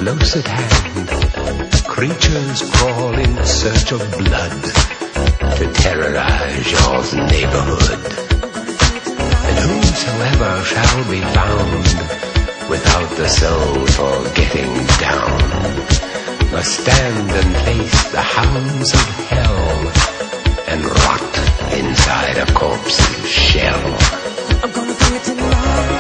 close at hand, creatures crawl in search of blood to terrorize your neighborhood. And whosoever shall be found without the soul for getting down must stand and face the hounds of hell and rot inside a corpse's shell. I'm gonna bring it to life.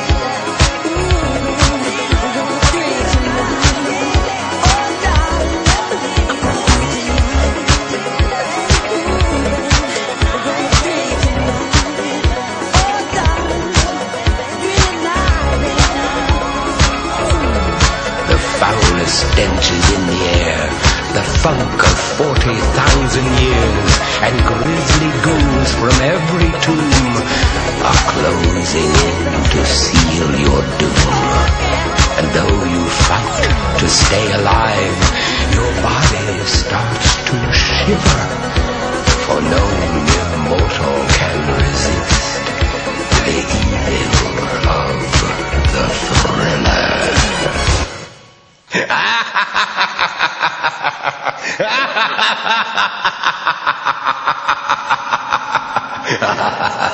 Stench is in the air, the funk of 40,000 years, and grisly ghouls from every tomb are closing in to seal your doom. And though you fight to stay alive, your body starts to shiver, for no mere mortal can resist the evil of the thriller. Ha ha ha ha!